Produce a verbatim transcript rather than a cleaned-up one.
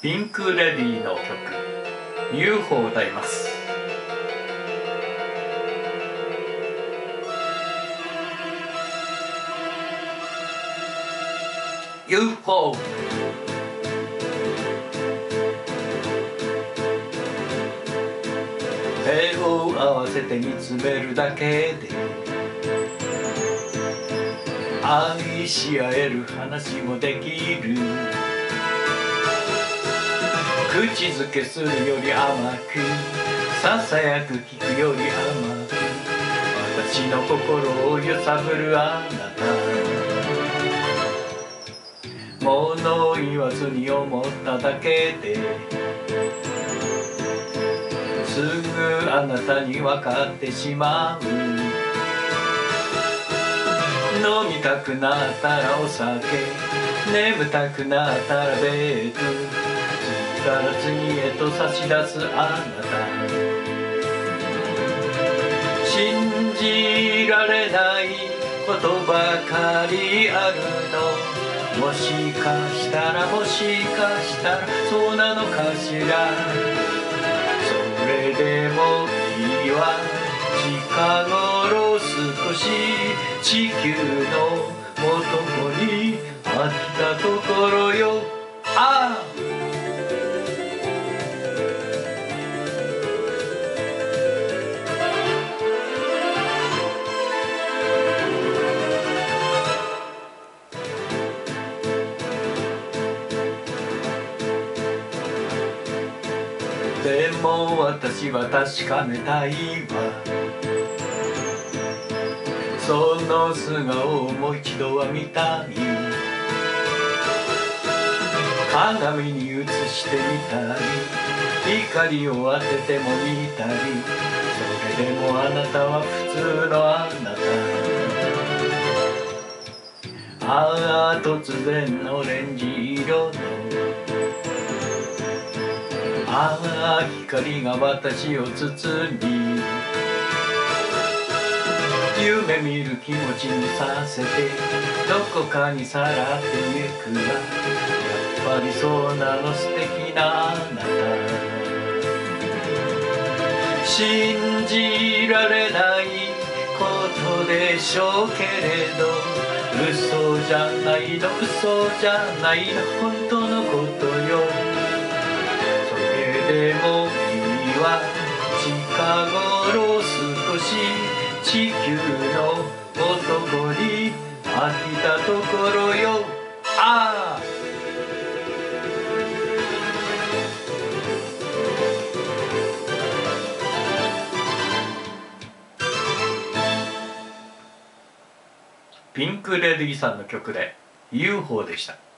ピンク・レディーの曲 ユーフォー を歌います。ユーフォー 手を合わせて見つめるだけで愛し合える話もできる。口づけするより甘くささやく聞くより甘く私の心を揺さぶるあなた。物言わずに思っただけですぐあなたに分かってしまう。飲みたくなったらお酒、眠たくなったらベッド、次から次へと差し出すあなた。信じられないことばかりあるの、もしかしたらもしかしたらそうなのかしら。それでもいいわ、近頃少し地球の男に飽きたところよ。ああでも私は確かめたいわ、その素顔をもう一度は見たい。鏡に映してみたり光を当てても見たり、それでもあなたは普通のあなた。ああ突然オレンジ色のああ光が私を包み、夢見る気持ちにさせてどこかにさらってゆくわ。やっぱりそうなの素敵なあなた。信じられないことでしょうけれど、嘘じゃないの嘘じゃないの本当のことよ。でもいいわ、近頃少し地球の男に飽きたところよ。ああピンク・レディーさんの曲で ユーフォー でした。